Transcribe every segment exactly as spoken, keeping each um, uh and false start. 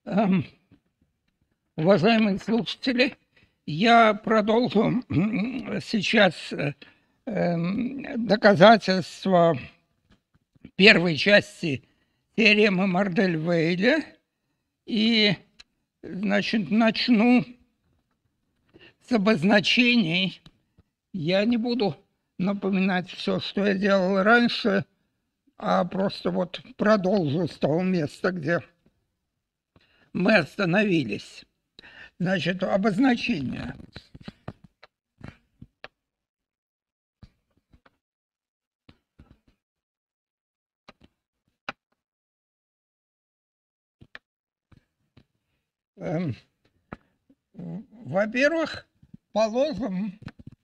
Эм, Уважаемые слушатели, я продолжу сейчас э, эм, доказательства первой части теоремы Мордель-Вейля. И, значит, начну с обозначений. Я не буду напоминать все, что я делал раньше, а просто вот продолжу с того места, где мы остановились. Значит, обозначение. Эм, Во-первых, положим,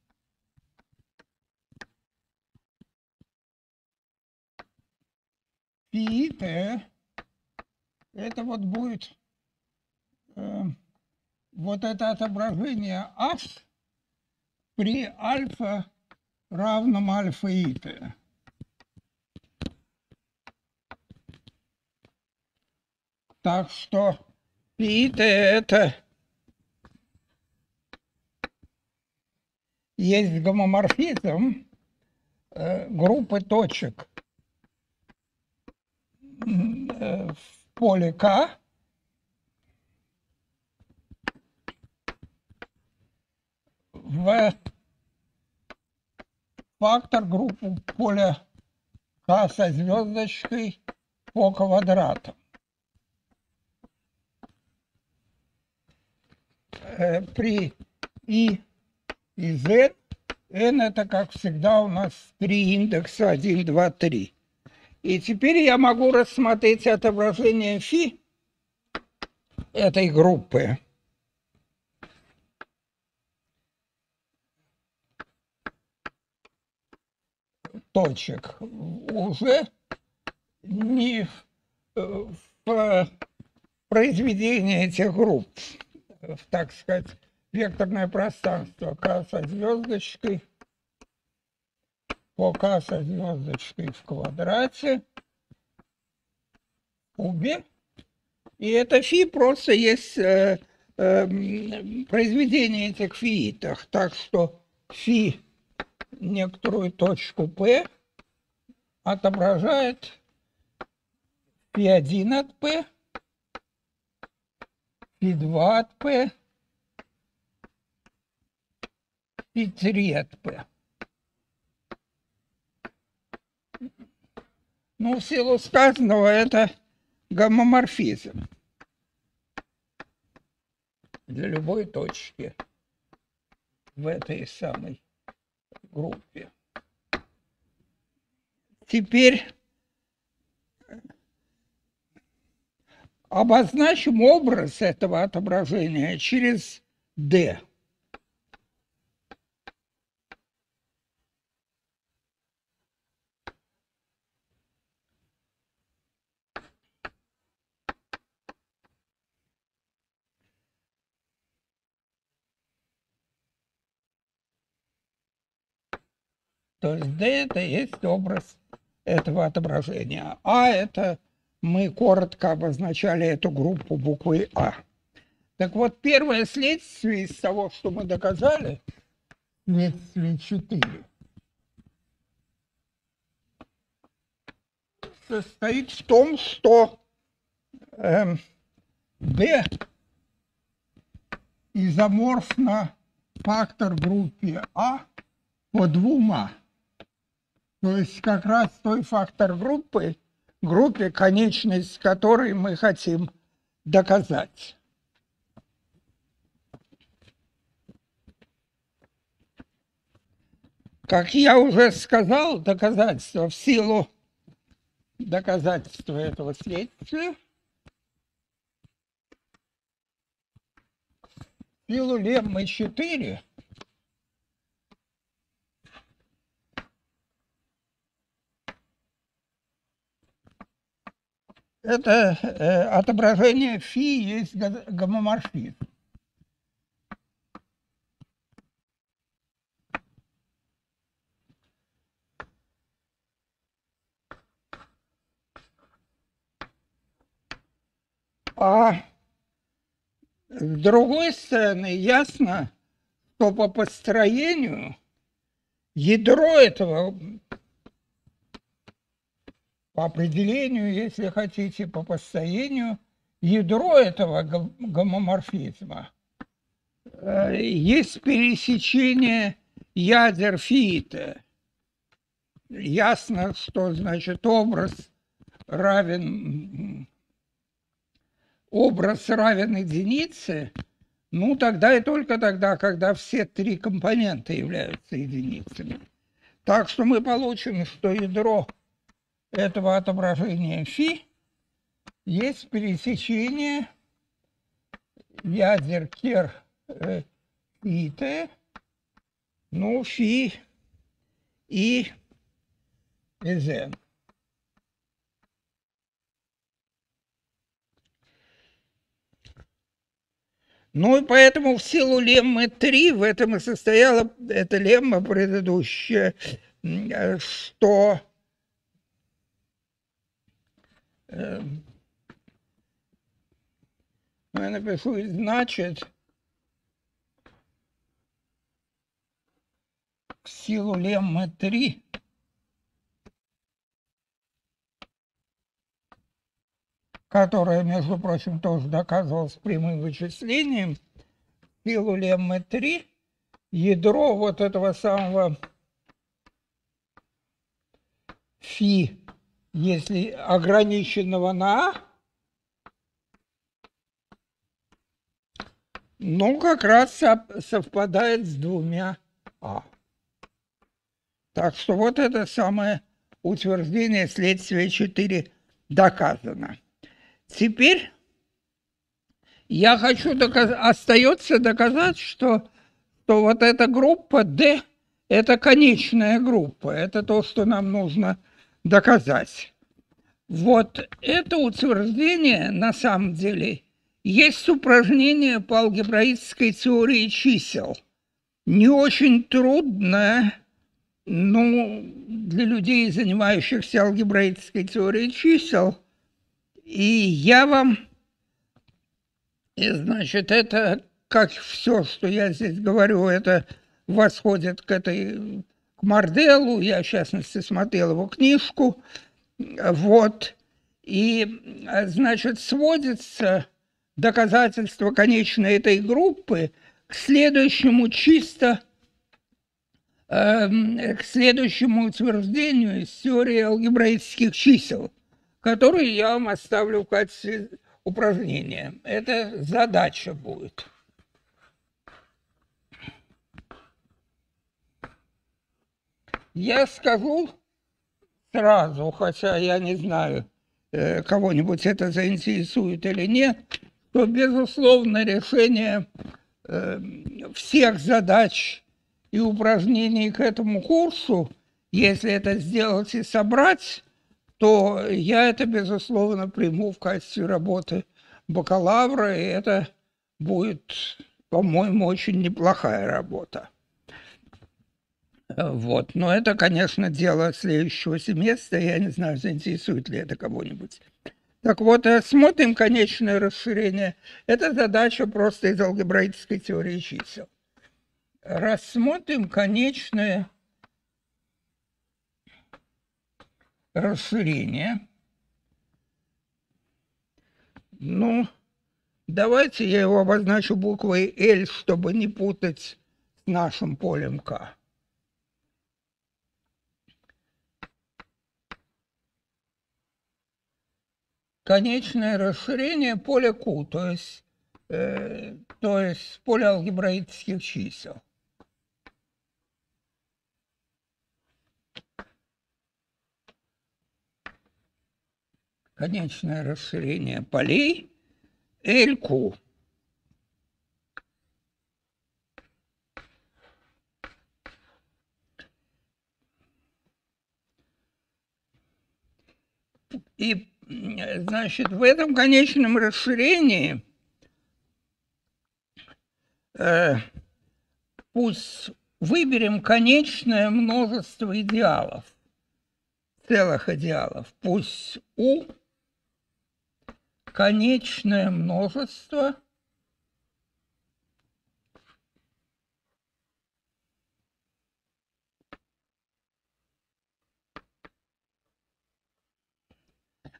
пи t, это вот будет э, вот это отображение h при альфа равном альфа и t. Так что пи t это есть гомоморфизм э, группы точек э, в поле К в фактор группы поля К со звездочкой по квадрату. Э, при I и Z n это, как всегда, у нас три индекса один, два, три. И теперь я могу рассмотреть отображение φ этой группы точек уже не в, в произведении этих групп, в, так сказать, векторное пространство К со звездочкой по К со звездочкой в квадрате в кубе. И это φ просто есть э, э, произведение этих фиитов. Так что φ некоторую точку P отображает пи один от P, пи два от P, пи три от P. Ну, в силу сказанного, это гомоморфизм для любой точки в этой самой группе. Теперь обозначим образ этого отображения через D. То есть D это есть образ этого отображения. А это мы коротко обозначали эту группу буквой А. Так вот, первое следствие из того, что мы доказали, следствие четыре, состоит в том, что э, D изоморфно фактор группе А по двума. То есть как раз той фактор группы, группе, конечность которой мы хотим доказать. Как я уже сказал, доказательство в силу доказательства этого следствия, в силу леммы четыре, это э, отображение φ есть гомоморфизм. А С другой стороны, ясно, что по построению ядро этого, по определению, если хотите, по построению, ядро этого гомоморфизма есть пересечение ядер фиета. Ясно, что, значит, образ равен, образ равен единице, ну, тогда и только тогда, когда все три компонента являются единицами. Так что мы получим, что ядро этого отображения φ есть пересечение ядер кер э, и т, ну, φ и Zn. Ну и поэтому в силу леммы три, в этом и состояла эта лемма предыдущая, что э, я напишу, значит, в силу леммы три которая, между прочим, тоже доказывалась прямым вычислением, в силу леммы три ядро вот этого самого φ, если ограниченного на А, ну, как раз совпадает с двумя А. Так что вот это самое утверждение следствия четыре доказано. Теперь я хочу доказать, остается доказать, что, что вот эта группа D – это конечная группа. Это то, что нам нужно доказать. Вот это утверждение на самом деле есть упражнение по алгебраической теории чисел. Не очень трудное, но для людей, занимающихся алгебраической теорией чисел. И я вам, и, значит, это, как все, что я здесь говорю, это восходит к этой, к Марделу. Я, в частности, смотрел его книжку. Вот. И, значит, сводится доказательство конечной этой группы к следующему чисто, э, к следующему утверждению из теории алгебраических чисел, которые я вам оставлю в качестве упражнения. Это задача будет. Я скажу сразу, хотя я не знаю, кого-нибудь это заинтересует или нет, что, безусловно, решение всех задач и упражнений к этому курсу, если это сделать и собрать, то я это, безусловно, приму в качестве работы бакалавра, и это будет, по-моему, очень неплохая работа. Вот. Но это, конечно, дело следующего семестра, я не знаю, заинтересует ли это кого-нибудь. Так вот, смотрим конечное расширение. Это задача просто из алгебраической теории чисел. Рассмотрим конечное расширение. Ну, давайте я его обозначу буквой L, чтобы не путать с нашим полем К. Конечное расширение поля Q, то есть, э, то есть поле алгебраических чисел. Конечное расширение полей L Q. И, значит, в этом конечном расширении э, пусть выберем конечное множество идеалов, целых идеалов. Пусть U конечное множество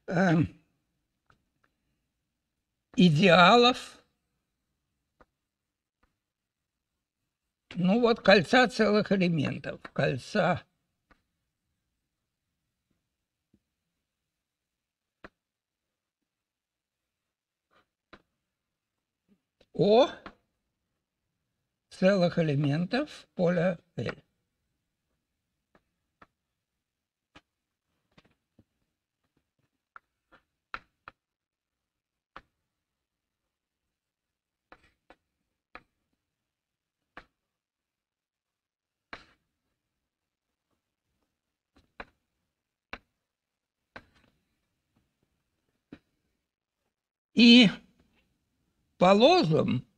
э, идеалов, ну вот кольца целых элементов, кольца О целых элементов поля L. И положим,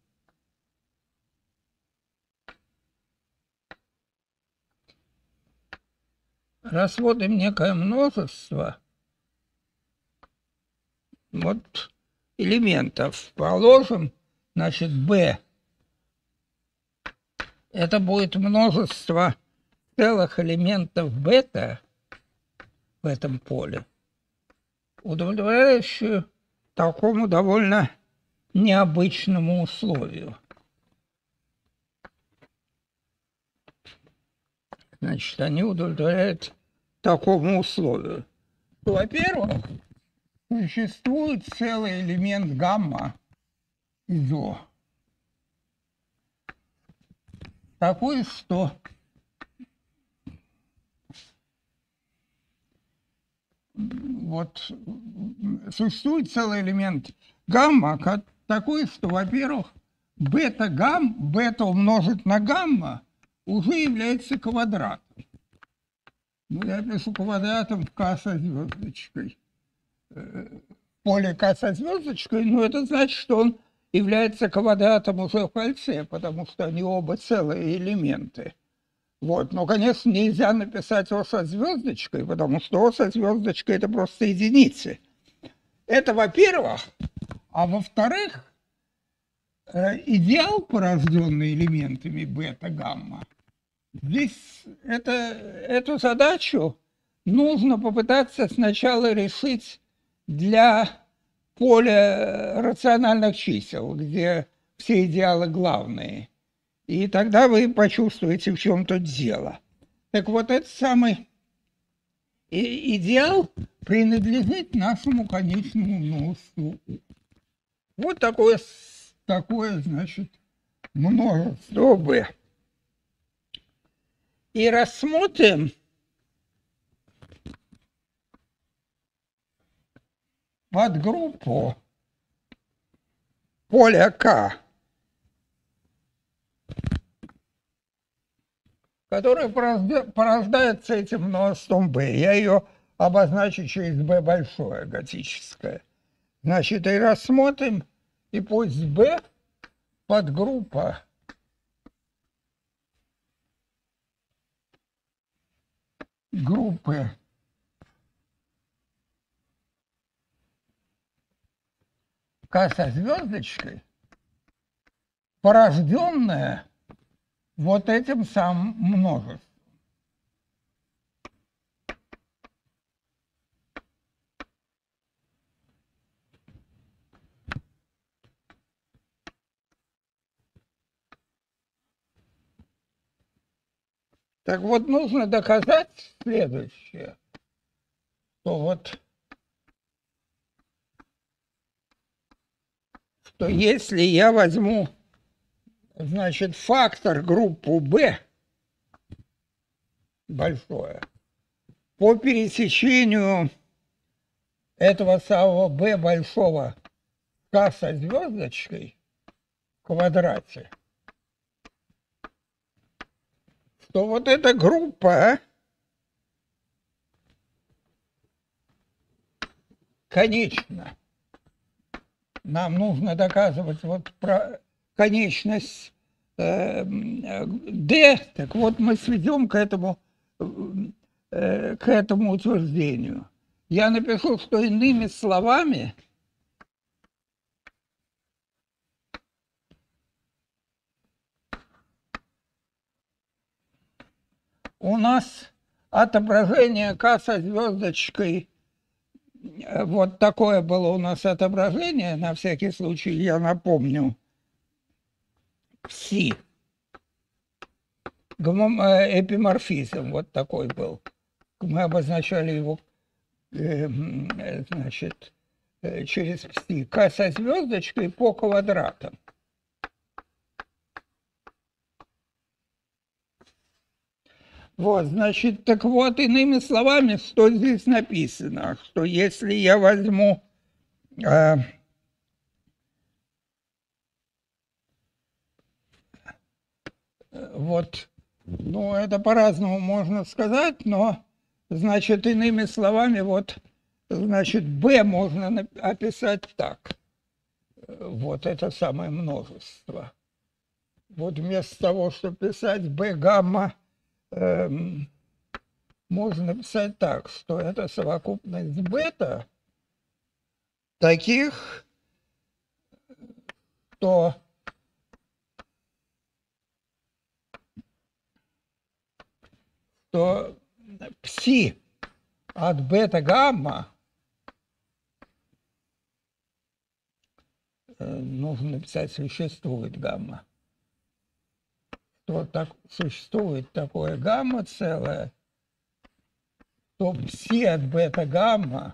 рассмотрим некое множество вот элементов. Положим, значит, B. Это будет множество целых элементов бета в этом поле, удовлетворяющее такому довольно необычному условию. Значит, они удовлетворяют такому условию. Во-первых, существует целый элемент гамма из О, такой, что вот существует целый элемент гамма, такой, что, во-первых, бета-гамма, бета умножить на гамма уже является квадратом. Ну, я пишу квадратом в К со звездочкой. В поле К со звездочкой, но это значит, что он является квадратом уже в кольце, потому что они оба целые элементы. Вот. Но, конечно, нельзя написать О со звездочкой, потому что О со звездочкой – это просто единицы. Это во-первых. А во-вторых, идеал, порожденный элементами бета-гамма, здесь это, эту задачу нужно попытаться сначала решить для поля рациональных чисел, где все идеалы главные. И тогда вы почувствуете, в чем тут дело. Так вот, этот самый идеал принадлежит нашему конечному множеству. Вот такое, такое, значит, множество B. И рассмотрим подгруппу поля К, которая порождается этим множеством B. Я ее обозначу через B большое, готическое. Значит, и рассмотрим, и пусть B подгруппа группы К со звездочкой, порожденная вот этим самым множеством. Так вот, нужно доказать следующее, что вот, что если я возьму, значит, фактор группу B большое, по пересечению этого самого B большого К со звездочкой в квадрате, то вот эта группа конечна. Нам нужно доказывать вот про конечность э, D. Так вот, мы сведем к этому, э, к этому утверждению. Я напишу, что иными словами у нас отображение К со звездочкой вот такое было у нас отображение, на всякий случай я напомню. Пси. Эпиморфизм вот такой был. Мы обозначали его, э, значит, через пси. К со звездочкой по квадратам. Вот, значит, так вот, иными словами, что здесь написано, что если я возьму э, вот, ну, это по-разному можно сказать, но, значит, иными словами, вот, значит, b можно описать так. Вот это самое множество. Вот вместо того, чтобы писать b гамма, эм, можно написать так, что это совокупность бета таких, что что пси от бета-гамма, нужно написать «существует гамма», что так, существует такое гамма целое, то пси от бета-гамма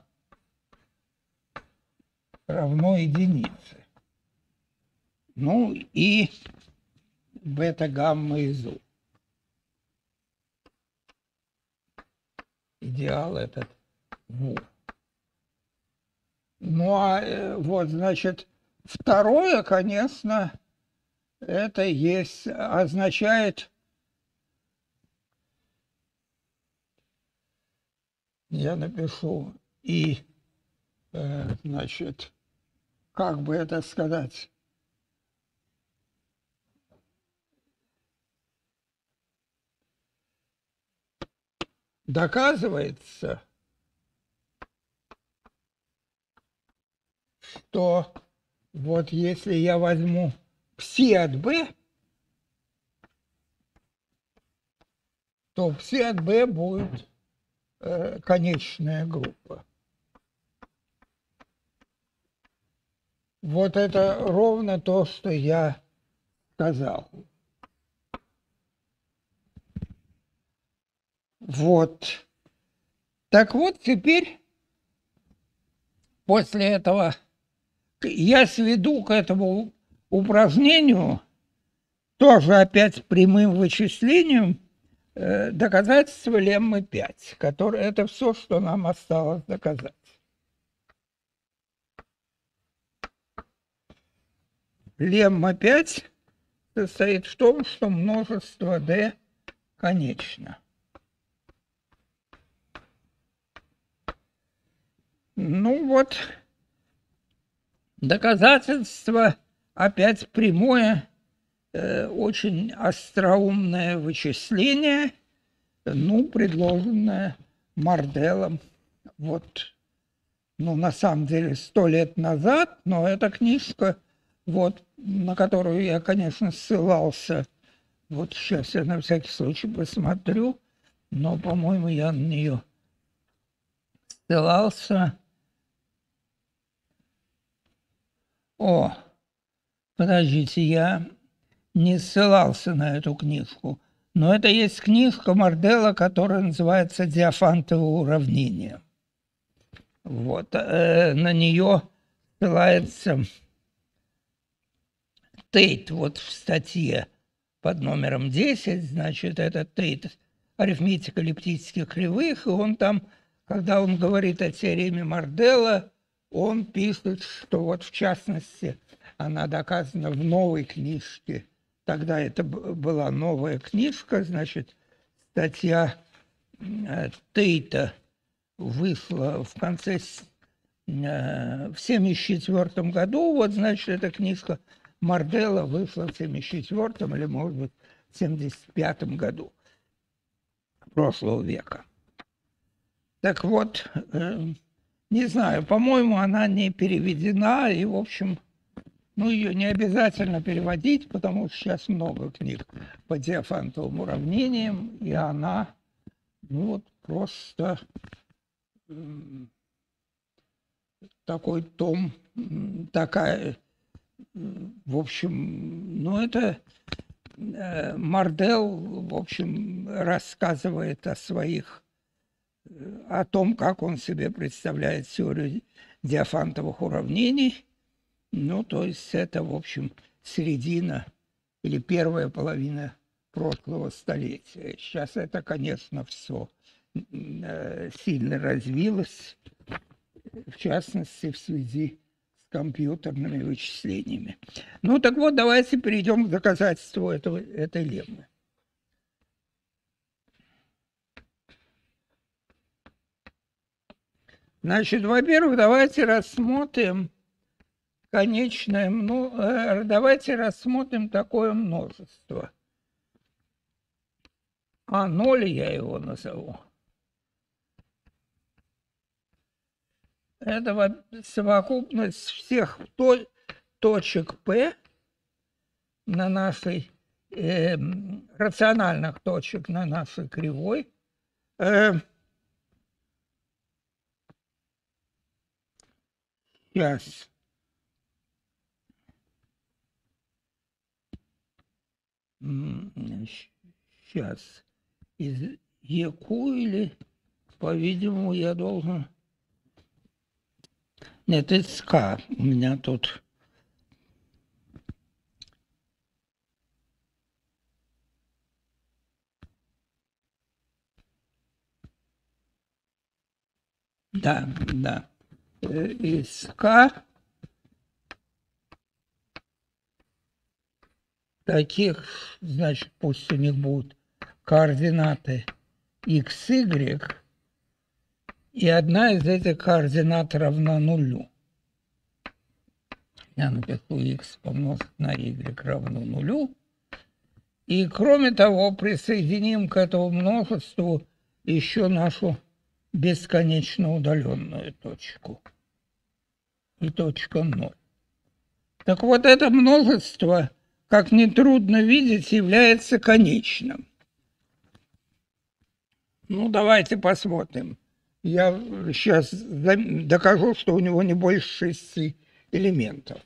равно единице. Ну и бета-гамма из У. Идеал этот в У. Ну а вот, значит, второе, конечно, это есть, означает, я напишу и, э, значит, как бы это сказать, доказывается, что вот если я возьму пси от b, то пси от b будет э, конечная группа. Вот это ровно то, что я сказал. Вот. Так вот, теперь после этого я сведу к этому упражнению, тоже опять прямым вычислением, э, доказательство леммы пять, которое это все, что нам осталось доказать. Лемма пять состоит в том, что множество d конечно. Ну вот, доказательство опять прямое, э, очень остроумное вычисление, ну, предложенное Марделом, вот, ну, на самом деле, сто лет назад, но эта книжка, вот, на которую я, конечно, ссылался, вот сейчас я на всякий случай посмотрю, но, по-моему, я на нее ссылался. О, подождите, я не ссылался на эту книжку, но это есть книжка Мардела, которая называется «Диофантово уравнение». Вот, э, на нее ссылается Тейт вот в статье под номером десять, значит, это Тейт арифметика эллиптических кривых, и он там, когда он говорит о теореме Мардела, он пишет, что вот в частности она доказана в новой книжке. Тогда это была новая книжка, значит, статья Тейта вышла в конце, в семьдесят четвёртом году, вот, значит, эта книжка Мардела вышла в семьдесят четвёртом или, может быть, в семьдесят пятом году прошлого века. Так вот, э, не знаю, по-моему, она не переведена, и, в общем, ну, ее не обязательно переводить, потому что сейчас много книг по диофантовым уравнениям, и она, ну, вот просто, такой том, такая, в общем, ну это Мардел, в общем, рассказывает о своих, о том, как он себе представляет теорию диофантовых уравнений. Ну, то есть это, в общем, середина или первая половина прошлого столетия. Сейчас это, конечно, все сильно развилось, в частности, в связи с компьютерными вычислениями. Ну, так вот, давайте перейдем к доказательству этого, этой леммы. Значит, во-первых, давайте рассмотрим конечное, ну, давайте рассмотрим такое множество. А ноль я его назову. Это совокупность всех точек P на нашей, э, рациональных точек на нашей кривой. Э, сейчас. Сейчас. Из ЕКУ или, по-видимому, я должен... Нет, из К. У меня тут... Да, да. Из К таких, значит, пусть у них будут координаты икс, y, и одна из этих координат равна нулю. Я напишу x помножить на y равно нулю. И кроме того, присоединим к этому множеству еще нашу бесконечно удаленную точку. И точка ноль. Так вот, это множество, как нетрудно видеть, является конечным. Ну, давайте посмотрим. Я сейчас докажу, что у него не больше шести элементов.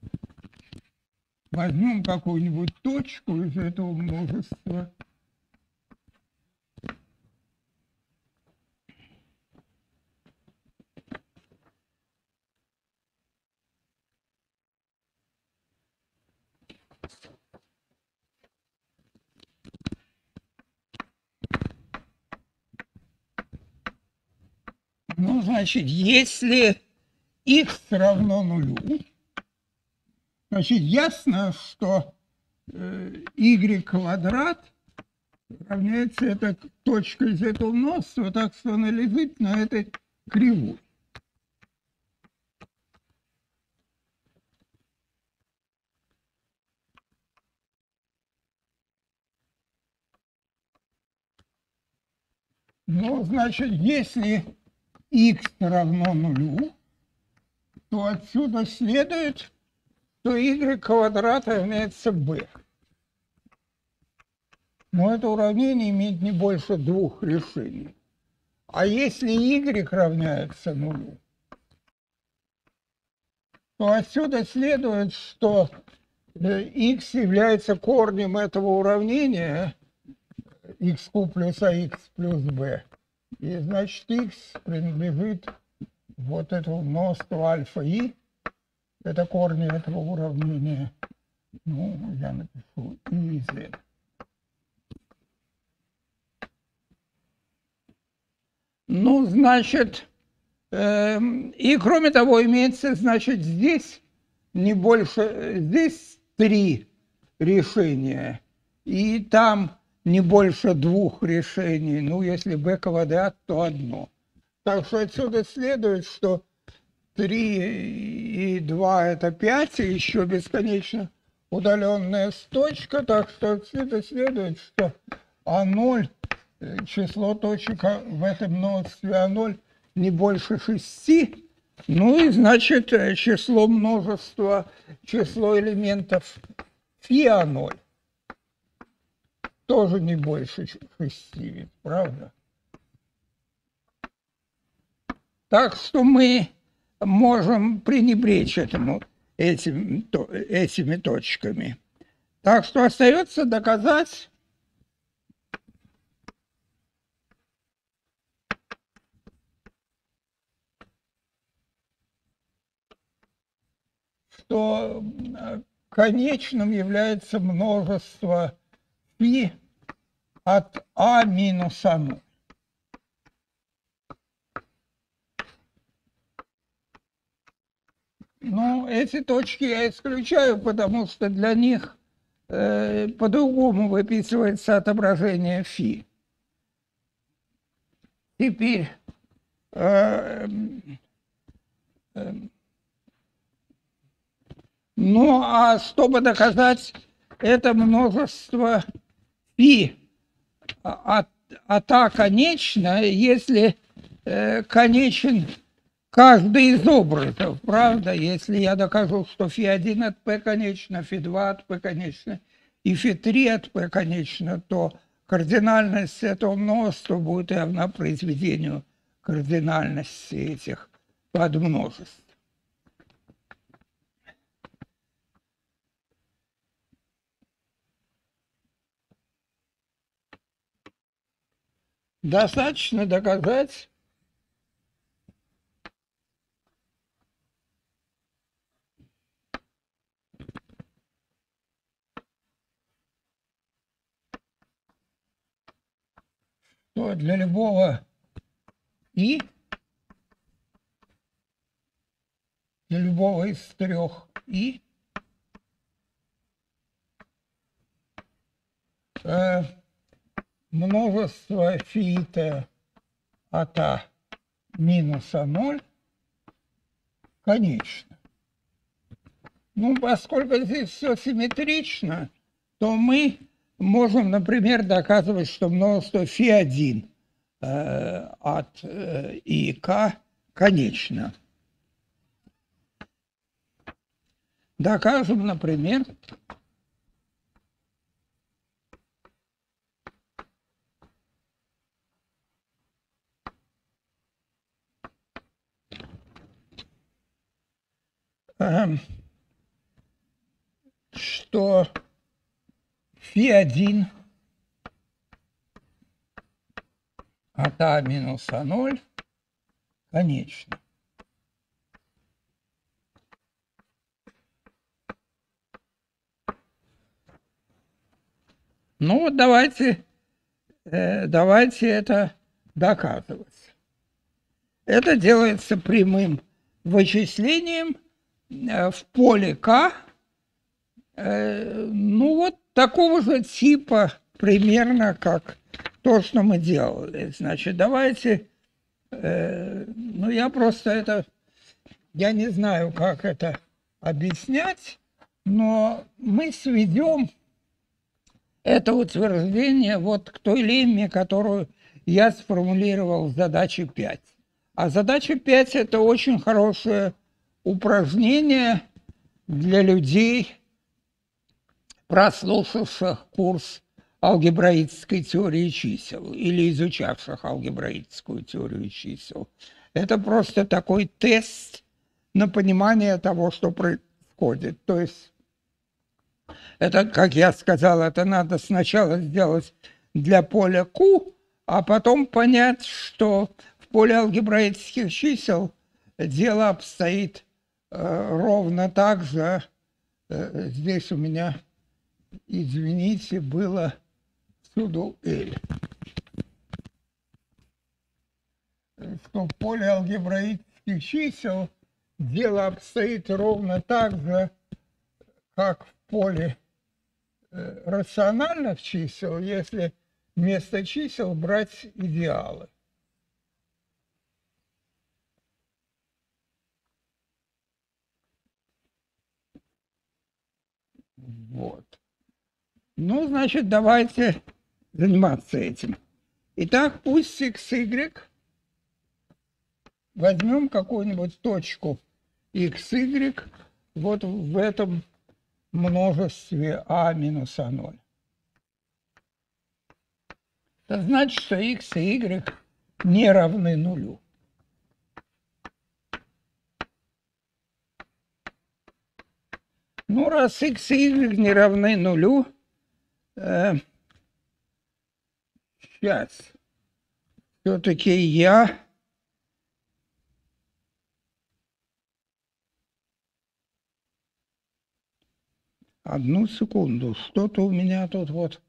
Возьмем какую-нибудь точку из этого множества. Ну, значит, если x равно нулю, значит, ясно, что э, y квадрат равняется этой точкой из этого множества, так что она лежит на этой кривой. Ну, значит, если x равно нулю, то отсюда следует, что y квадрат равняется b. Но это уравнение имеет не больше двух решений. А если y равняется нулю, то отсюда следует, что x является корнем этого уравнения xq плюс ax плюс b. И значит x принадлежит вот этому множеству альфа и. Это корни этого уравнения. Ну, я напишу и z. Ну, значит, э, и кроме того, имеется, значит, здесь не больше, здесь три решения, и там не больше двух решений. Ну, если b квадрат, то одно. Так что отсюда следует, что три и два это пять, и еще бесконечно удаленная точка. Так что отсюда следует, что а ноль, число точек в этом множестве а ноль не больше шести. Ну и значит число множества, число элементов фи а ноль тоже не больше шести, ведь, правда? Так что мы можем пренебречь этому, этим, то, этими точками. Так что остается доказать, что конечным является множество φ от А минус А ноль. Ну, эти точки я исключаю, потому что для них э, по-другому выписывается отображение φ. Теперь э, э, ну, а чтобы доказать это множество φ от, от А конечное, если э, конечен каждый из образов, правда? Если я докажу, что φ один от P конечно, φ два от P конечно и φ три от P конечно, то кардинальность этого множества будет равна произведению кардинальности этих подмножеств. Достаточно доказать, что для любого и, для любого из трех и, э, множество φ от А минус А ноль конечно. Ну, поскольку здесь все симметрично, то мы можем, например, доказывать, что множество φ один э, от э, И К конечно. Докажем, например, э, что φ один от А минус А ноль конечно. Ну вот давайте, э, давайте это доказывать. Это делается прямым вычислением э, в поле К, э, ну вот такого же типа примерно, как то, что мы делали. Значит, давайте, э, ну я просто это, я не знаю, как это объяснять, но мы сведем это утверждение вот к той лемме, которую я сформулировал в задаче пять. А задача пять – это очень хорошее упражнение для людей, прослушавших курс алгебраической теории чисел или изучавших алгебраическую теорию чисел. Это просто такой тест на понимание того, что происходит. То есть это, как я сказал, это надо сначала сделать для поля Q, а потом понять, что в поле алгебраических чисел дело обстоит э, ровно так же. Э, здесь у меня, извините, было всюду L. Что в поле алгебраических чисел дело обстоит ровно так же, как в поле рациональных чисел, если вместо чисел брать идеалы. Вот. Ну, значит, давайте заниматься этим. Итак, пусть икс игрек, возьмем какую-нибудь точку икс игрек вот в этом множестве А минус А ноль. Это значит, что х и y не равны нулю. Ну, раз x и y не равны нулю, э, сейчас все-таки я одну секунду, что-то у меня тут вот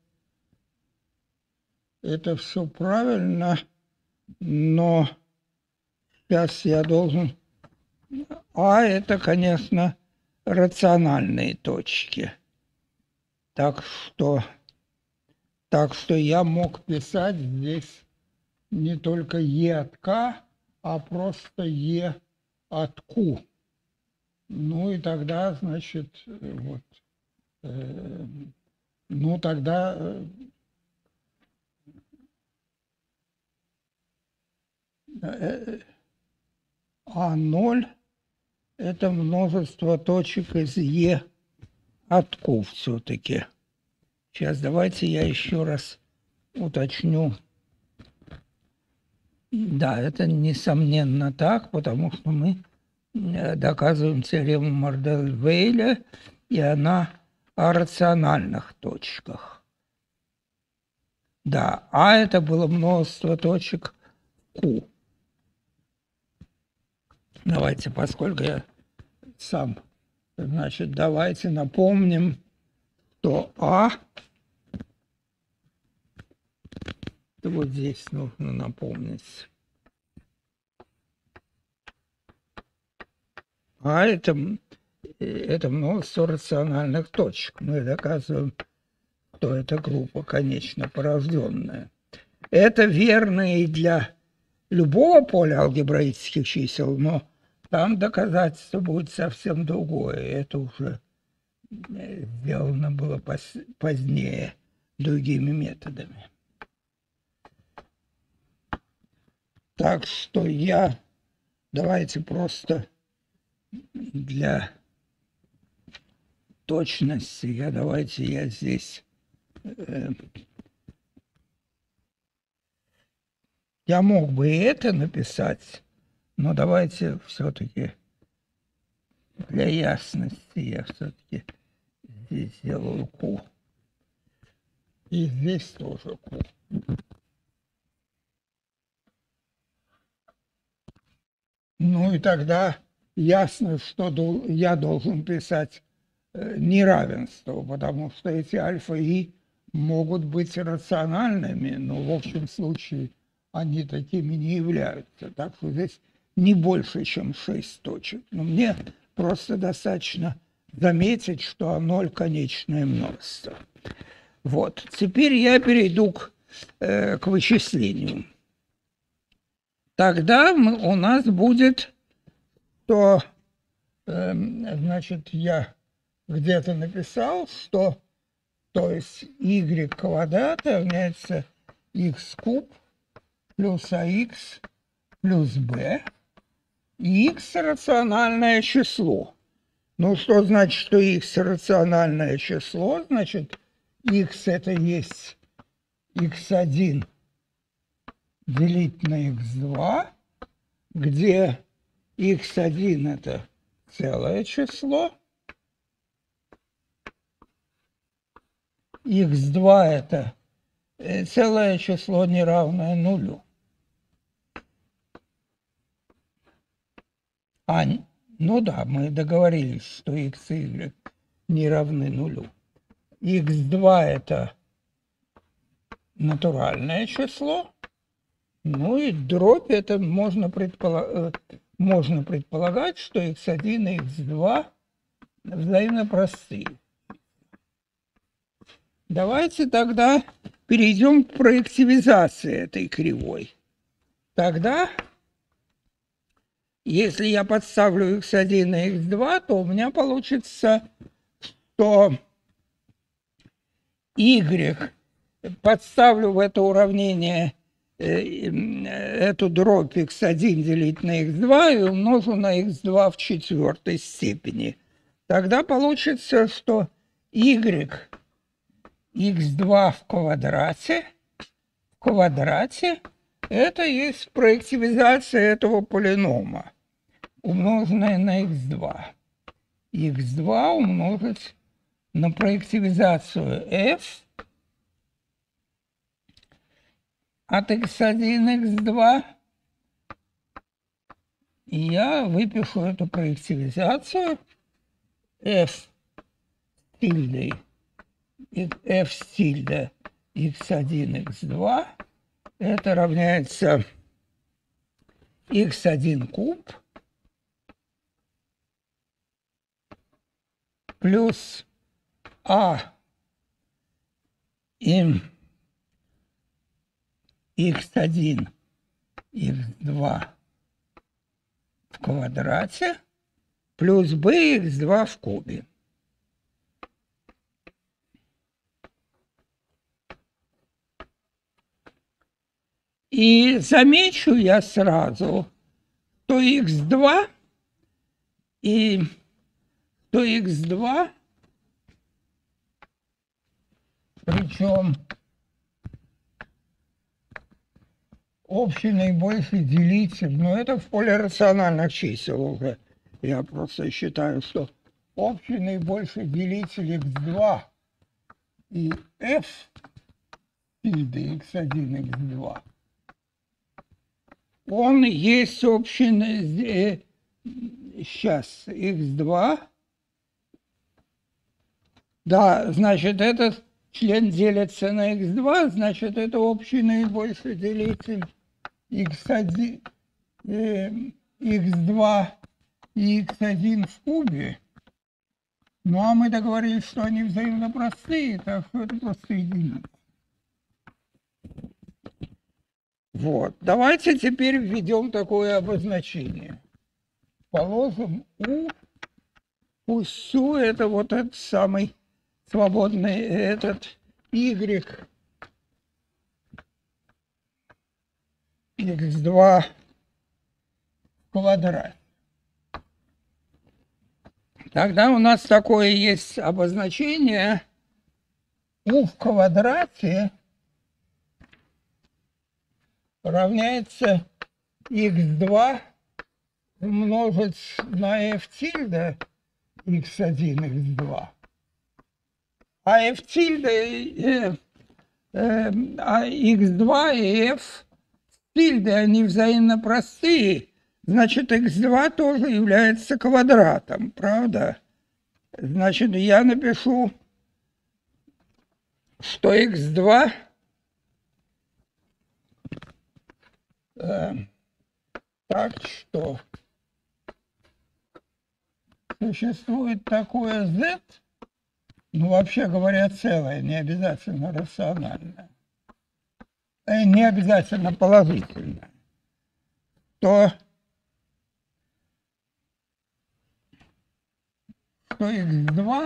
это все правильно, но сейчас я должен... А это, конечно, рациональные точки. Так что, так что я мог писать здесь не только Е от К, а просто Е от Q. Ну и тогда, значит, вот, э, ну тогда э, э, А ноль это множество точек из Е от Q все-таки. Сейчас давайте я еще раз уточню. Да, это несомненно так, потому что мы доказываем теорему Мордел-Вейля, и она о рациональных точках. Да, а это было множество точек Q. Давайте, поскольку я сам, значит, давайте напомним, что А, вот здесь нужно напомнить. А это, это множество рациональных точек. Мы доказываем, что это группа конечно порожденная. Это верно и для любого поля алгебраических чисел, но там доказательство будет совсем другое. Это уже сделано было позднее другими методами. Так что я, давайте просто для точности, я давайте я здесь, э, я мог бы и это написать, но давайте все-таки для ясности я все-таки здесь сделаю Q. И здесь тоже Q. Ну и тогда ясно, что я должен писать неравенство, потому что эти альфа и могут быть рациональными, но в общем случае они такими не являются. Так что здесь не больше, чем шесть точек. Но мне просто достаточно заметить, что А ноль конечное множество. Вот. Теперь я перейду к, э, к вычислению. Тогда мы, у нас будет, то, э, значит, я где-то написал, что, то есть y квадрат равняется x куб плюс ах плюс b, и x рациональное число. Ну, что значит, что x рациональное число? Значит, x это есть икс один делить на икс два, где икс один это целое число, икс два это целое число, неравное нулю. А, ну да, мы договорились, что x и y не равны нулю. икс два это натуральное число, ну и дробь это можно, предполаг... можно предполагать, что икс один и икс два взаимно простые. Давайте тогда перейдем к проективизации этой кривой. Тогда, если я подставлю икс один и икс два, то у меня получится, что y, подставлю в это уравнение эту дробь икс один делить на икс два и умножу на икс два в четвертой степени. Тогда получится, что y икс два в квадрате, в квадрате это есть проективизация этого полинома, умноженная на икс два. икс два умножить на проективизацию f от икс один, икс два. И я выпишу эту проективизацию f тильды, f тильда икс один, икс два. Это равняется икс один куб плюс а и икс один, икс два в квадрате плюс b икс два в кубе. И замечу я сразу, что икс два и что икс два, причем общий наибольший делитель, но это в поле рациональных чисел уже. Я просто считаю, что общий наибольший делитель икс два и f тильды икс один, икс два, он есть общий, э, сейчас, икс два, да, значит, этот член делится на икс два, значит, это общий наибольший делитель икс один, э, икс два и икс один в кубе. Ну, а мы договорились, что они взаимно простые, так что это просто единица. Вот. Давайте теперь введем такое обозначение. Положим U, пусть U это вот этот самый свободный, этот Y, икс два в квадрате. Тогда у нас такое есть обозначение U в квадрате равняется икс два умножить на f тильда икс один, икс два. А f тильда, э, э, а икс два и f тильды, они взаимно простые. Значит, икс два тоже является квадратом, правда? Значит, я напишу, что икс два э, так что существует такое z, ну, вообще говоря, целое, не обязательно рациональное, и не обязательно положительное, то что икс два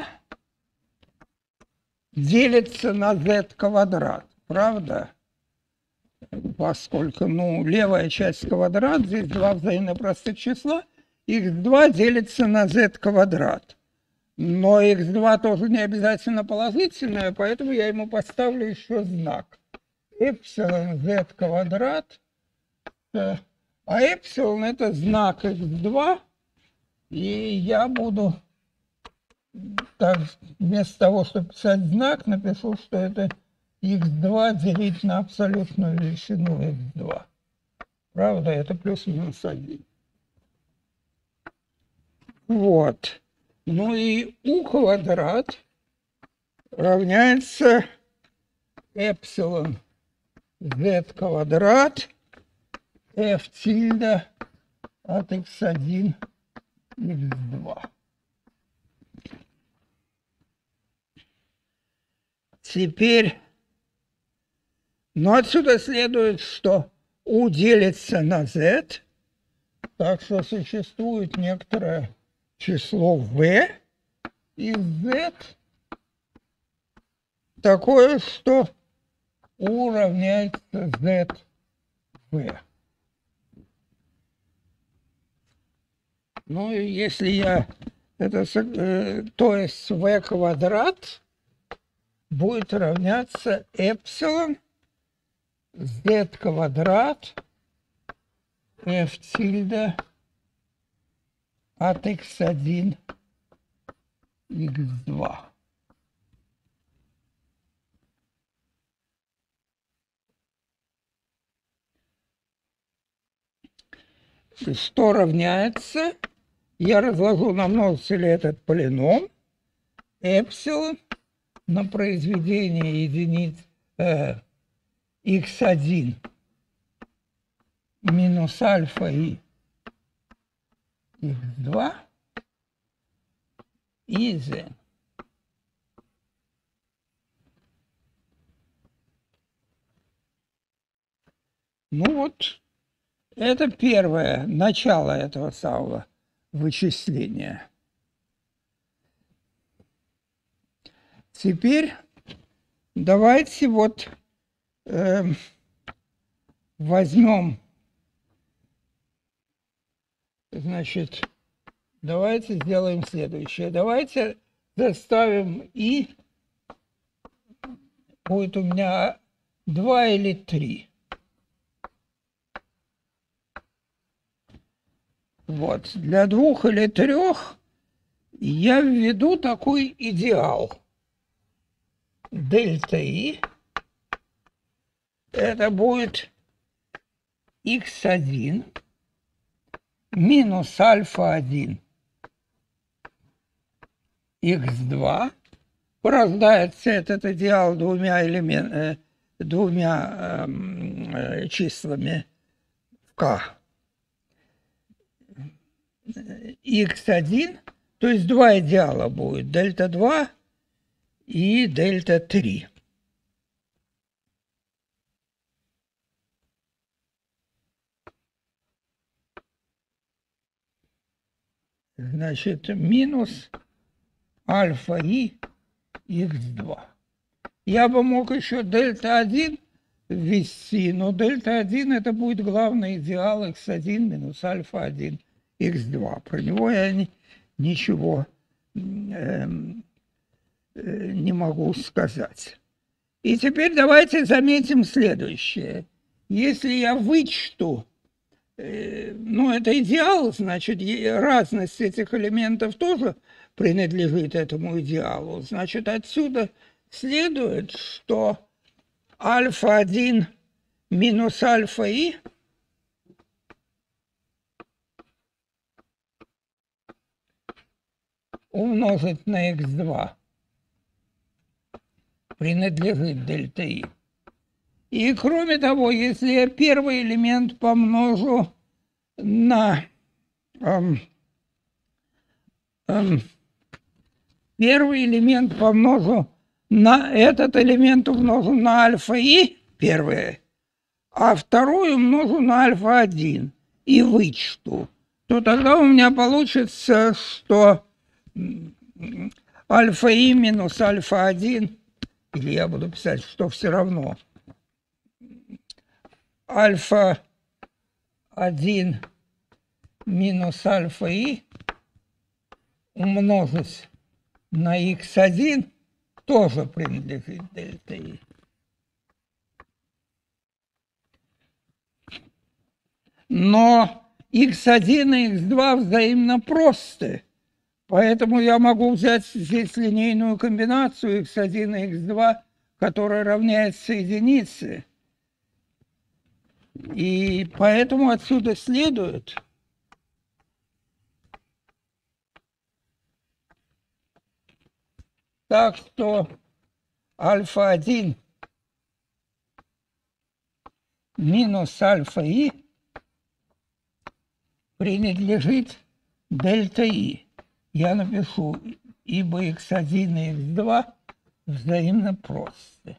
делится на z квадрат, правда? Поскольку, ну, левая часть квадрат, здесь два взаимно простых числа, икс два делится на z квадрат. Но икс два тоже не обязательно положительное, поэтому я ему поставлю еще знак. Эпсилон z квадрат, а эпсилон это знак икс два, и я буду, так, вместо того, чтобы писать знак, напишу, что это икс два делить на абсолютную величину икс два. Правда, это плюс-минус один. Вот. Ну и u квадрат равняется эпсилон z квадрат f тильда от икс один, икс два. Теперь, ну отсюда следует, что u делится на z, так что существует некоторое число v из z такое, что u равняется zv. Ну и если я это, э, то есть v квадрат будет равняться эпсилон z квадрат f тильда от икс один, икс два. Что равняется? Я разложу на множители этот полином. Эпсилон на произведение единиц э, икс один минус альфа и икс два и z. Ну вот, это первое начало этого самого вычисления. Теперь давайте вот э, возьмем, значит, давайте сделаем следующее. Давайте заставим и будет у меня два или три. Вот, для двух или трех я введу такой идеал. Дельта И это будет икс один минус альфа один икс два. Порождается этот идеал двумя, элемент, э, двумя э, числами в k. икс один, то есть два идеала будет, дельта два и дельта три. Значит, минус альфа и икс два. Я бы мог еще дельта один ввести, но дельта один это будет главный идеал икс один минус альфа один икс два. Про него я не, ничего э, э, не могу сказать. И теперь давайте заметим следующее. Если я вычту, э, ну это идеал, значит разность этих элементов тоже принадлежит этому идеалу. Значит, отсюда следует, что альфа один минус альфа и умножить на икс два принадлежит дельта И. И кроме того, если я первый элемент помножу на эм, эм, первый элемент помножу на этот элемент умножу на альфа И, первое, а второй умножу на альфа один и вычту, то тогда у меня получится, что альфа И минус альфа один, или я буду писать, что все равно, альфа один минус альфа И умножить на икс один тоже принадлежит дельта И. Но икс один и икс два взаимно просты. Поэтому я могу взять здесь линейную комбинацию икс один и икс два, которая равняется единице. И поэтому отсюда следует, так что альфа один минус альфа И принадлежит дельта И. Я напишу, ибо икс один и икс два взаимно просты.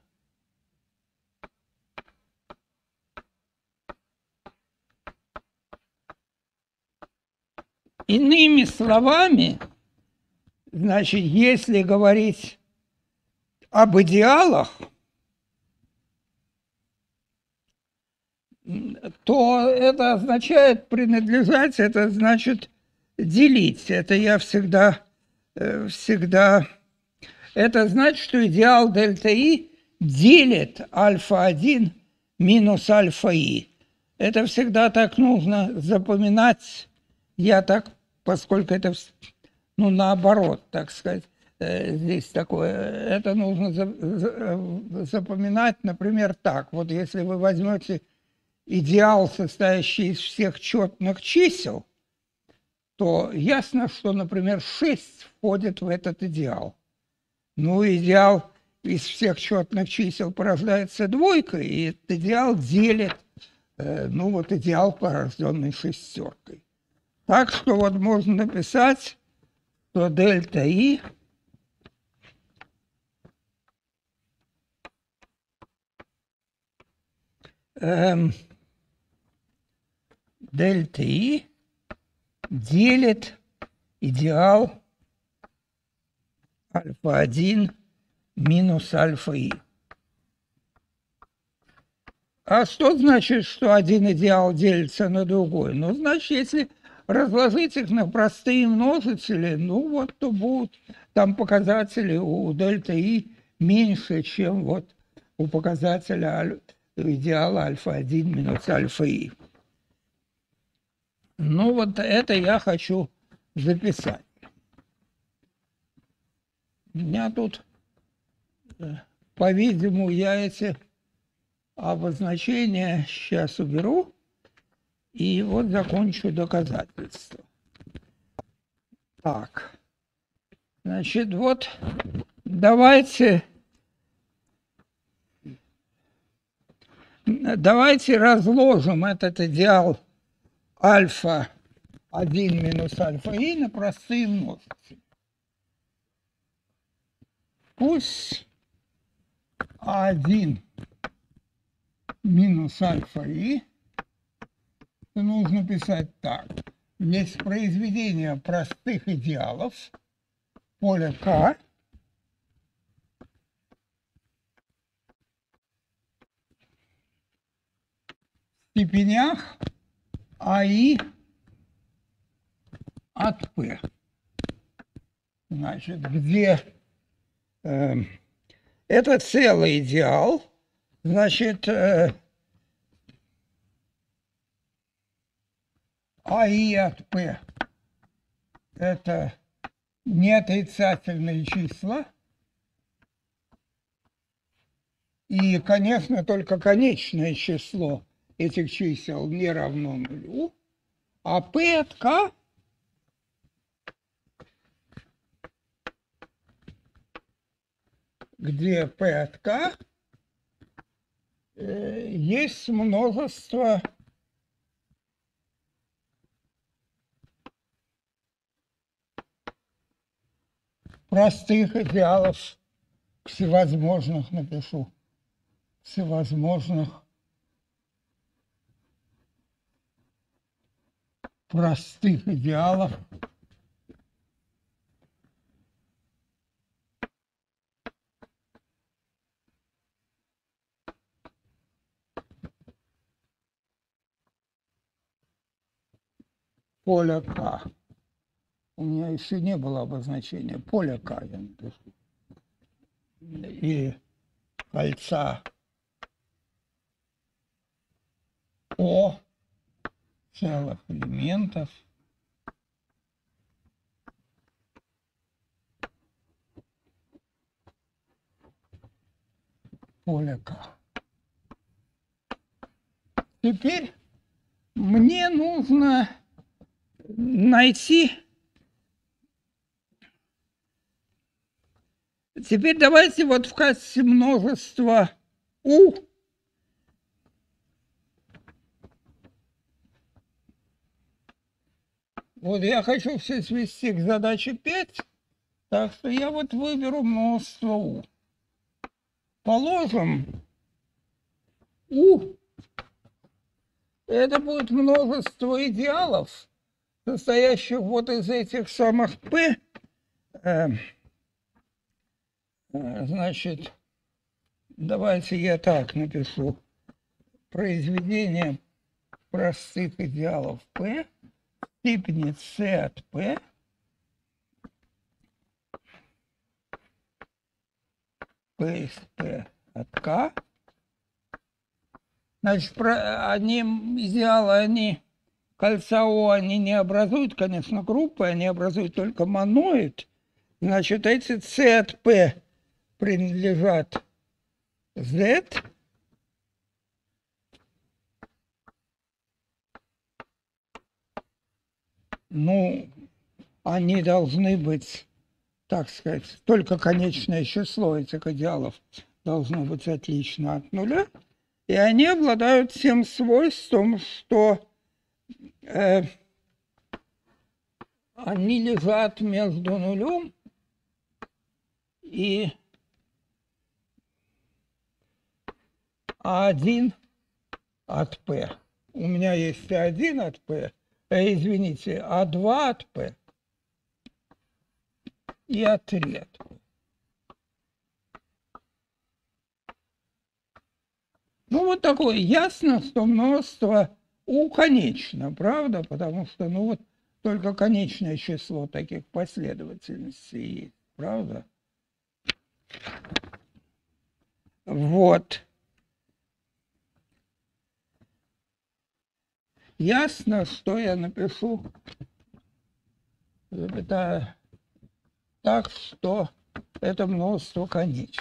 Иными словами, значит, если говорить об идеалах, то это означает принадлежать, это значит делить. Это я всегда, всегда... Это значит, что идеал дельта И делит альфа один минус альфа И. Это всегда так нужно запоминать. Я так, поскольку это, ну, наоборот, так сказать. здесь такое. Это нужно запоминать, например, так. Вот если вы возьмете идеал, состоящий из всех четных чисел, то ясно, что, например, шесть входит в этот идеал. Ну, идеал из всех четных чисел порождается двойкой, и этот идеал делит, э, ну, вот идеал, порожденный шестеркой. Так что вот можно написать, что дельта И эм, дельта И делит идеал альфа один минус альфа И. А что значит, что один идеал делится на другой? Ну, значит, если разложить их на простые множители, ну вот, то будут там показатели у дельта И меньше, чем вот у показателя идеала альфа один минус альфа И. Ну вот это я хочу записать. У меня тут, по-видимому, я эти обозначения сейчас уберу и вот закончу доказательство. Так, значит, вот давайте, давайте разложим этот идеал альфа один минус альфа И на простые множители. Пусть один минус альфа И нужно писать так. Есть произведение простых идеалов поля К в степенях АИ от П. Значит, где э, это целый идеал, значит, э, АИ от П это неотрицательные числа. И, конечно, только конечное число этих чисел не равно нулю. А P от K где P от K э, есть множество простых идеалов всевозможных, напишу, всевозможных простых идеалов поля К. У меня еще не было обозначения поля К, я напишу. И кольца О целых элементов поля К. Теперь мне нужно найти. Теперь давайте вот в качестве множества У вот я хочу все свести к задаче пять, так что я вот выберу множество У. Положим У. Это будет множество идеалов, состоящих вот из этих самых P. Э, э, значит, давайте я так напишу. Произведение простых идеалов P в степени c от P P из P от K. Значит, про, они, идеалы, они, кольца О, они не образуют, конечно, группы, они образуют только моноид. Значит, эти c от p принадлежат z. Ну, они должны быть, так сказать, только конечное число этих идеалов должно быть отлично от нуля. И они обладают тем свойством, что э, они лежат между нулем и а1 от p. У меня есть а1 от p, э, извините, а2 от p и а3 от p. Ну, вот такое. Ясно, что множество u конечно, правда? Потому что, ну, вот только конечное число таких последовательностей есть, правда? Вот. Ясно, что я напишу это так, что это множество конечно.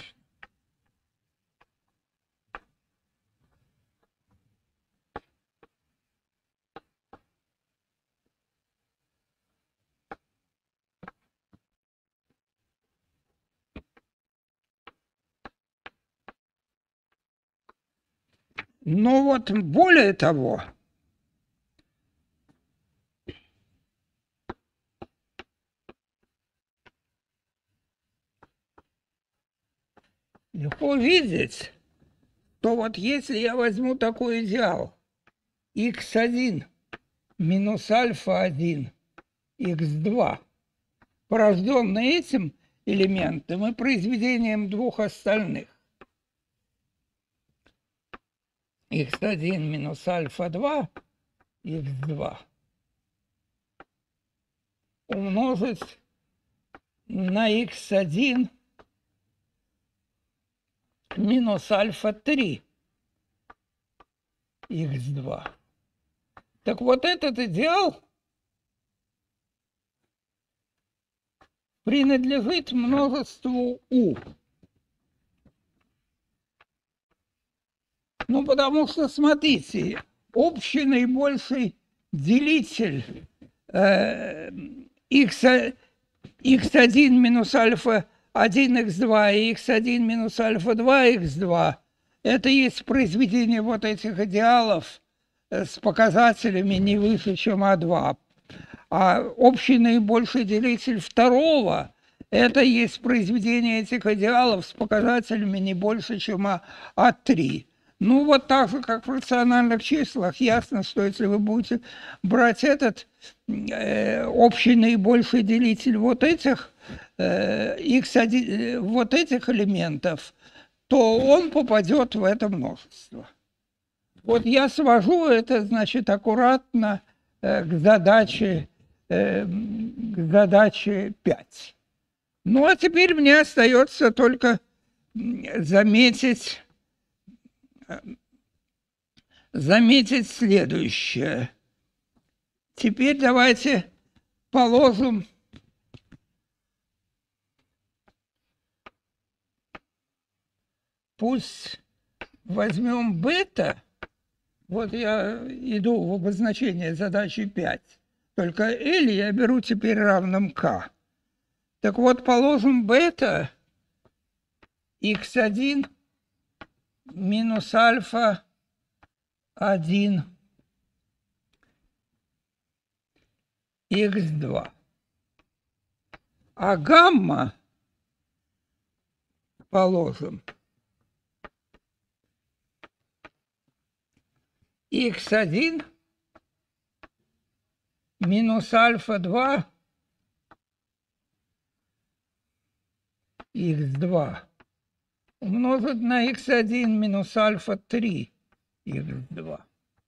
Но вот более того, легко видеть, что вот если я возьму такой идеал икс один минус альфа один, икс два, порожденный этим элементом и произведением двух остальных, икс один минус альфа два, икс два, умножить на икс один минус альфа три, икс два. Так вот этот идеал принадлежит множеству u. Ну, потому что, смотрите, общий наибольший делитель э, x, икс один минус альфа один, икс два и икс один минус альфа два, икс два – это есть произведение вот этих идеалов с показателями не выше, чем а два. А общий наибольший делитель второго – это есть произведение этих идеалов с показателями не больше, чем а три. Ну, вот так же, как в рациональных числах, ясно, что если вы будете брать этот э, общий наибольший делитель вот этих, э, икс один, вот этих элементов, то он попадет в это множество. Вот я свожу это, значит, аккуратно э, к задаче, э, к задаче пять. Ну, а теперь мне остается только заметить, заметить следующее. Теперь давайте положим пусть возьмем бета. Вот я иду в обозначение задачи пять. Только L я беру теперь равным K. Так вот, положим бета икс один минус альфа один, икс два. А гамма положим икс один минус альфа два, икс два умножить на икс один минус альфа три, икс два.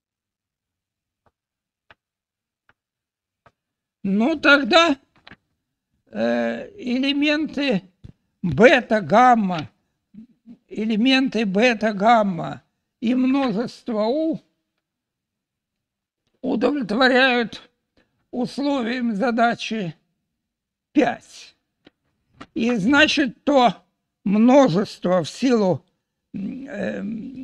Ну, тогда э, элементы бета-гамма, элементы бета-гамма и множество u удовлетворяют условиям задачи пять. И значит, то множество в силу э,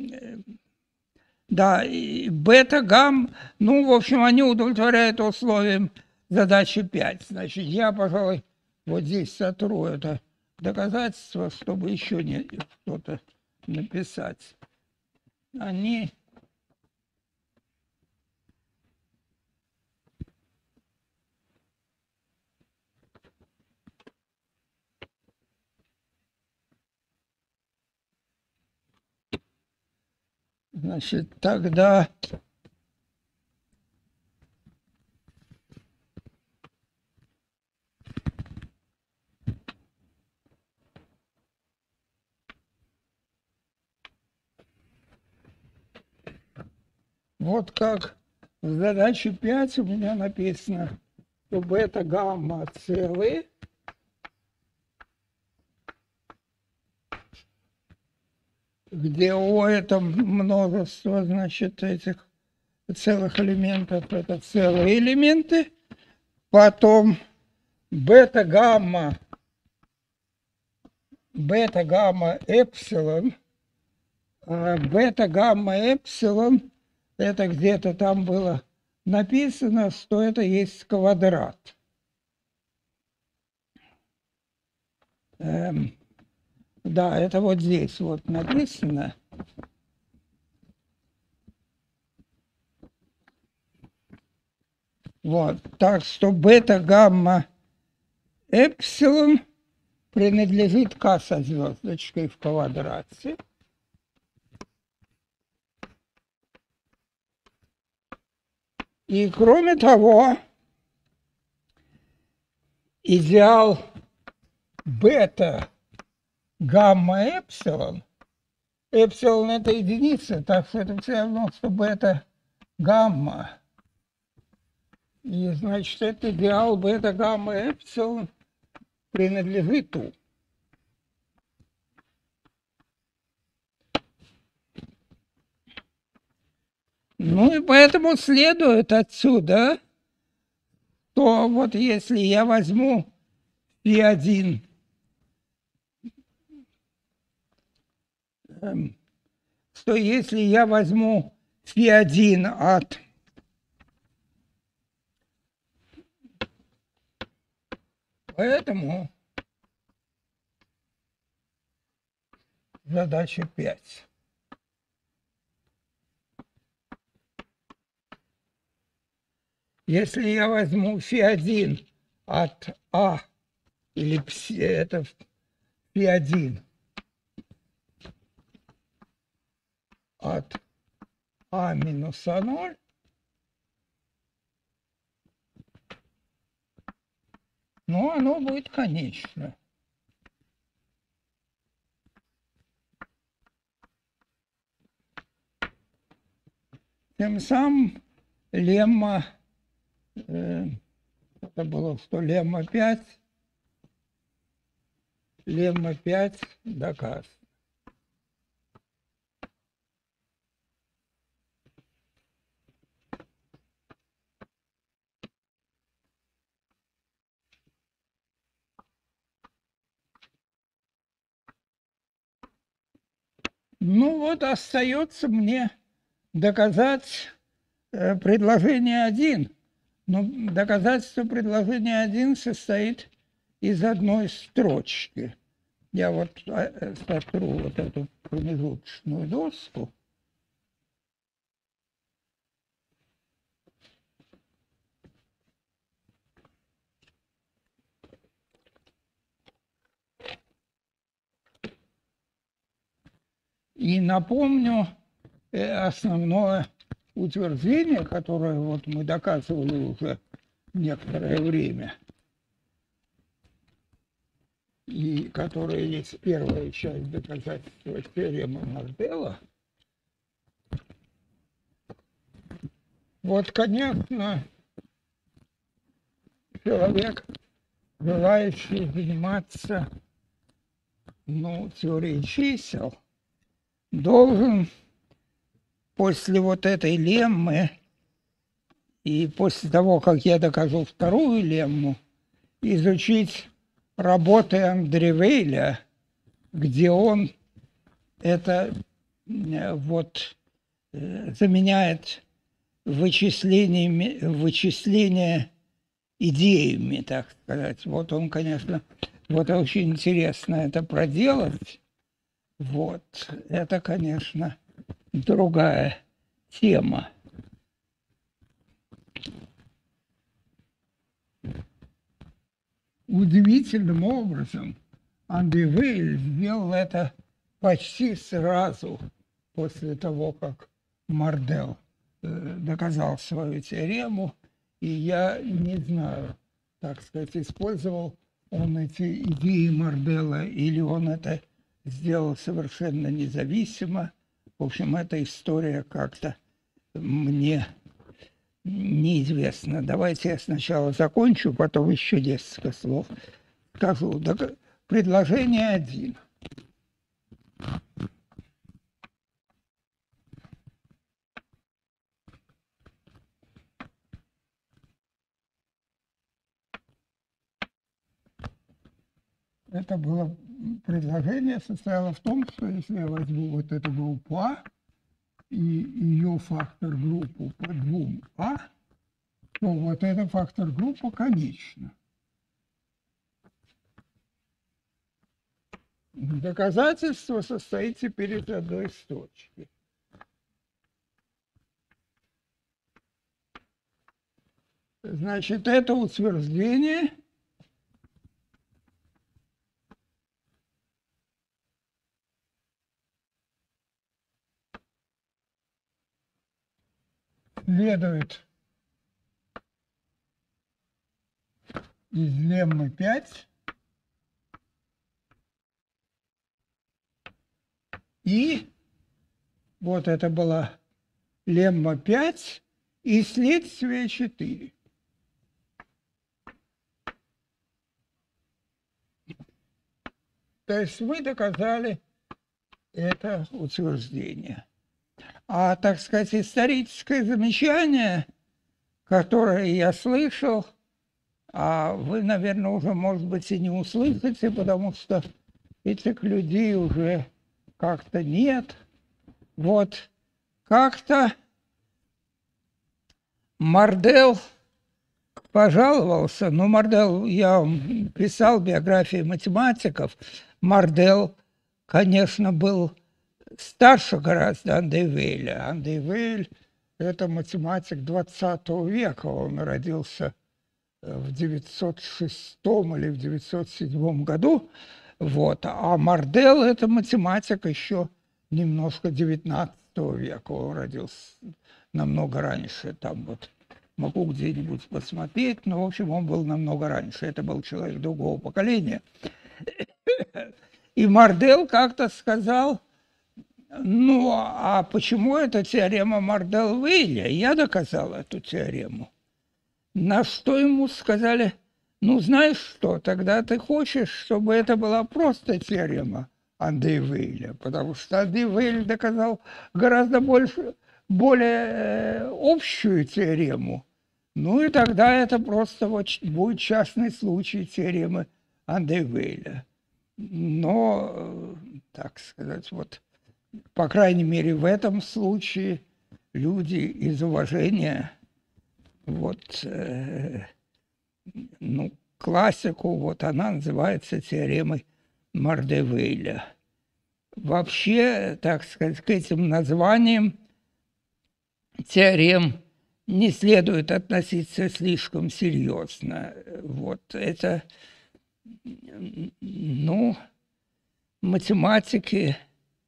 да, бета, гамма, ну, в общем, они удовлетворяют условиям задачи пять. Значит, я, пожалуй, вот здесь сотру это доказательство, чтобы еще не что-то написать. Они значит, тогда вот как в задаче пять у меня написано, что бета, гамма целые, где О это множество, значит, этих целых элементов, это целые элементы, потом бета, гамма, бета, гамма, эпсилон, а бета, гамма, эпсилон, это где-то там было написано, что это есть квадрат. Эм, да, это вот здесь вот написано. Вот, так что бета, гамма, эпсилон принадлежит к со звездочкой в квадрате. И кроме того, идеал бета, гамма, эпсилон, эпсилон это единица, так что это все равно, что бета, гамма. И значит, это идеал бета, гамма, эпсилон принадлежит У. Ну и поэтому следует отсюда, то вот если я возьму пи один, эм, что если я возьму пи один от поэтому задача пять. Если я возьму фи один от А, или пси, это фи один от А минус А ноль, ну, оно будет конечно. Тем самым лемма, э, это было что, лемма пять, лемма пять доказано. Ну вот остается мне доказать э, предложение один. Но доказательство предложения один состоит из одной строчки. Я вот сотру вот эту промежуточную доску. И напомню основное утверждение, которое вот мы доказывали уже некоторое время, и которое есть первая часть доказательства теоремы Нарделла. Вот, конечно, человек, желающий заниматься, ну, теорией чисел, должен после вот этой леммы и после того, как я докажу вторую лемму, изучить работы Андре Вейля, где он это вот заменяет вычислениями, вычисления идеями, так сказать. Вот он, конечно, вот очень интересно это проделать. Вот, это, конечно, другая тема. Удивительным образом Андре Вейль сделал это почти сразу после того, как Мардел э, доказал свою теорему. И я не знаю, так сказать, использовал он эти идеи Мардела или он это сделал совершенно независимо. В общем, эта история как-то мне неизвестна. Давайте я сначала закончу, потом еще несколько слов скажу. Предложение один. Это было предложение, состояло в том, что если я возьму вот эту группу А и ее фактор-группу по двум А, то вот эта фактор-группа конечна. Доказательство состоит теперь из одной точки. Значит, это утверждение следует из леммы пять и вот это была лемма пять и следствие четыре. То есть вы доказали это утверждение. А, так сказать, историческое замечание, которое я слышал, а вы, наверное, уже, может быть, и не услышите, потому что этих людей уже как-то нет. Вот как-то Мардел пожаловался, но Мардел, я вам писал биографии математиков, Мардел, конечно, был старше гораздо Андре Вейля. Андре Вейль – это математик двадцатого века, он родился в девятьсот шестом или в девятьсот седьмом году, вот. А Мардел – это математик еще немножко девятнадцатого века, он родился намного раньше, там вот могу где-нибудь посмотреть, но, в общем, он был намного раньше, это был человек другого поколения. И Мардел как-то сказал: ну, а почему эта теорема Мардел-Вейля? Я доказал эту теорему. На что ему сказали: ну, знаешь что, тогда ты хочешь, чтобы это была просто теорема Андре Вейля, потому что Андре Вейль доказал гораздо больше, более общую теорему. Ну и тогда это просто вот будет частный случай теоремы Андре Вейля. Но, так сказать, вот, по крайней мере, в этом случае люди из уважения, вот, э, ну, классику, вот она называется теоремой Андре Вейля. Вообще, так сказать, к этим названиям теорем не следует относиться слишком серьезно. Вот это, ну, математики,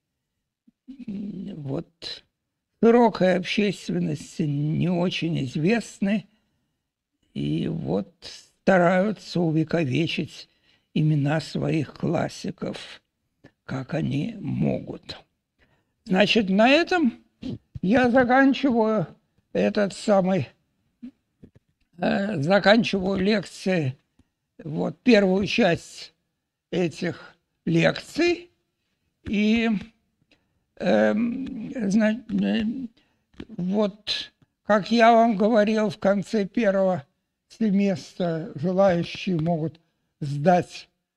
вот, широкой общественности не очень известны, и вот стараются увековечить имена своих классиков, как они могут. Значит, на этом я заканчиваю этот самый, э, заканчиваю лекции, вот, первую часть этих лекций. И э, значит, э, вот, как я вам говорил, в конце первого семестра желающие могут сдать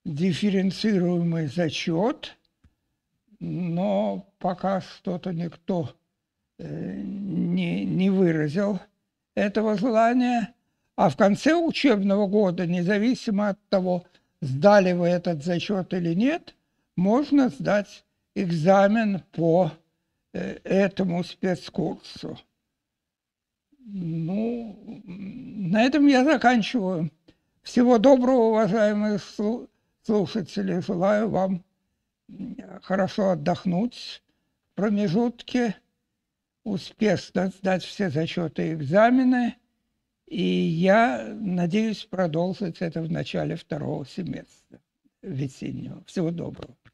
дифференцируемый зачет, но пока что-то никто э, не, не выразил этого желания. А в конце учебного года, независимо от того, сдали вы этот зачет или нет, можно сдать экзамен по э, этому спецкурсу. Ну, на этом я заканчиваю. Всего доброго, уважаемые слушатели. Желаю вам хорошо отдохнуть в промежутке, успешно сдать все зачеты и экзамены. И я надеюсь продолжить это в начале второго семестра весеннего. Всего доброго.